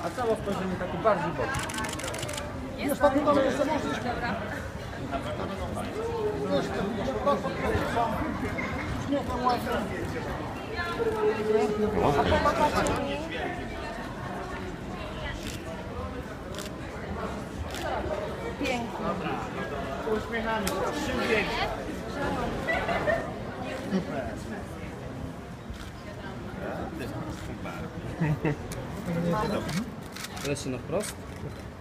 A całe spojrzenie takie bardziej boczne. Jest to dobra. A pomagacie mi? Pięknie. Uśmiechamy się. 3 zdjęcia. Super. Leci na wprost.